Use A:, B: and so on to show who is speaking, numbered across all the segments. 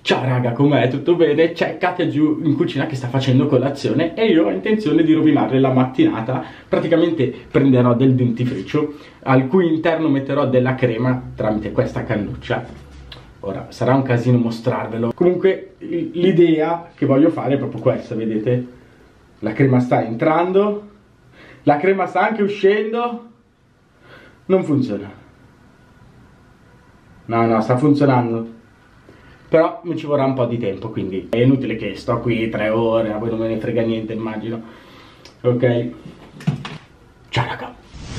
A: Ciao raga, com'è? Tutto bene? C'è Katia giù in cucina che sta facendo colazione e io ho intenzione di rovinarle la mattinata. Praticamente prenderò del dentifricio al cui interno metterò della crema tramite questa cannuccia. Ora, sarà un casino mostrarvelo. Comunque l'idea che voglio fare è proprio questa, vedete? La crema sta entrando, la crema sta anche uscendo. Non funziona. No, sta funzionando. Però mi ci vorrà un po' di tempo, quindi è inutile che sto qui 3 ore, a voi non me ne frega niente, immagino. Ok? Ciao raga.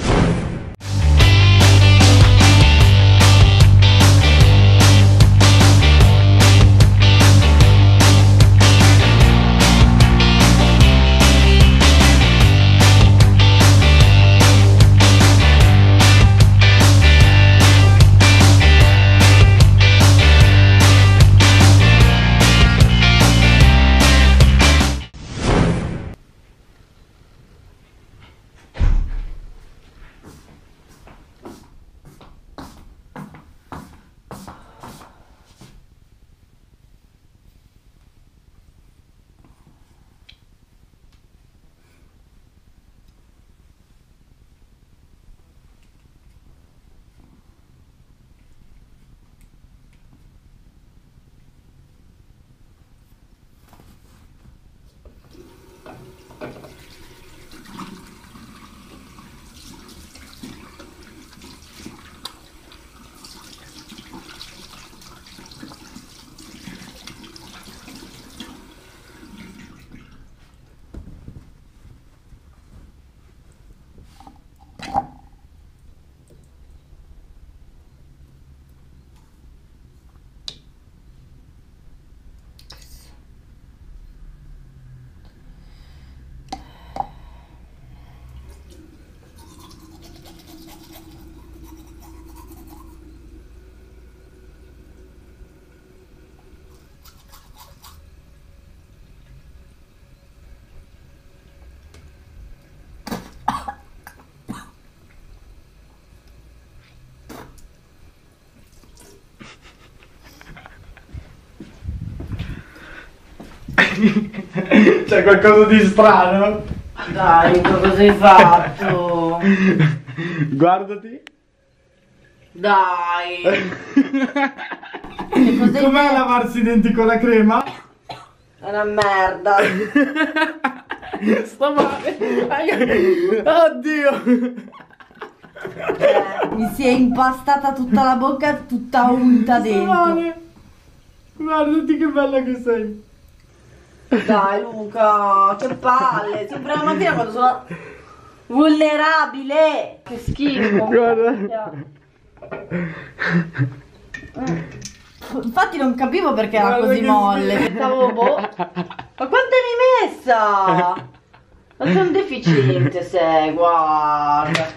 A: C'è qualcosa di strano?
B: Dai, cosa hai fatto?
A: Guardati.
B: Dai. Che cos'hai
A: Com'è
B: fatto?
A: lavarsi i denti con la crema?
B: È una merda.
A: Sta male. Oddio.
B: Mi si è impastata tutta la bocca, tutta unta
A: Sta
B: dentro.
A: male. Guardati che bella che sei.
B: Dai Luca, che palle. Sempre la mattina quando sono vulnerabile. Che schifo.
A: Guarda.
B: Infatti non capivo perché era
A: Guarda
B: così
A: che
B: molle.
A: schifo.
B: Pensavo, boh. Ma quanto hai messa? Ma sei un deficiente sei, guarda.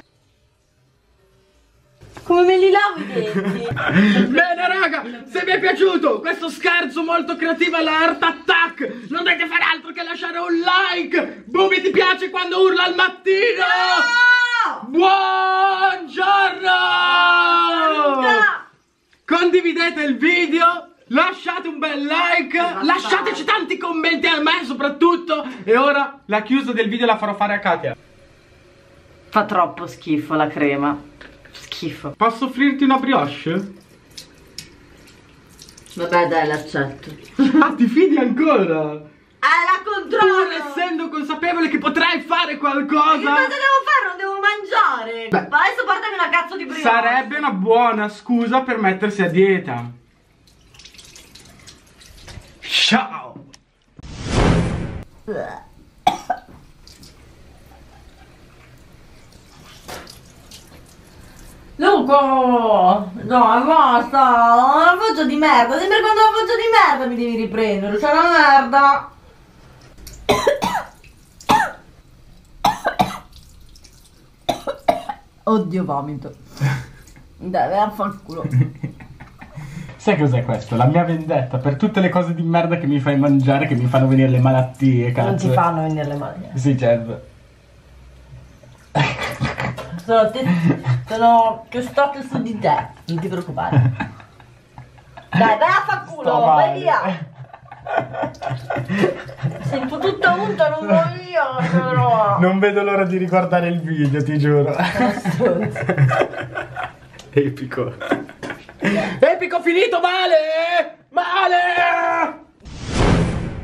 B: Come me li lavo i denti?
A: Bene raga, se vi è piaciuto questo scherzo molto creativo alla Heart Attack, non dovete fare altro che lasciare un like. Bubi ti piace quando urla al mattino?
B: No!
A: Buongiorno!
B: Luca!
A: Condividete il video, lasciate un bel like, lasciateci tanti commenti a me soprattutto. E ora la chiusa del video la farò fare a Katia.
B: Fa troppo schifo la crema. Schifo.
A: Posso offrirti una brioche?
B: Vabbè dai, l'accetto.
A: Ah, ti fidi ancora?
B: La
A: Pur
B: controllo!
A: essendo consapevole che potrei fare
B: Che
A: qualcosa,
B: cosa devo fare? Non devo mangiare!
A: Beh,
B: Ma adesso portami una cazzo di brioche!
A: sarebbe una buona scusa per mettersi a dieta. Ciao!
B: Luca! Dai, basta! La faccia di merda! Sempre quando la faccia di merda mi devi riprendere! C'è una merda! Oddio, vomito! Dai, vai a far culo!
A: Sai cos'è questo? La mia vendetta per tutte le cose di merda che mi fai mangiare, che mi fanno venire le malattie, cazzo.
B: Non ti fanno venire le mani.
A: Sì, certo.
B: Sono che sto su di te, non ti preoccupare. Dai, vai a far culo! culo, vai via. Sento tutta unta, non voglio però.
A: Non vedo l'ora di riguardare il video, ti giuro. Epico. Epico finito male! Male!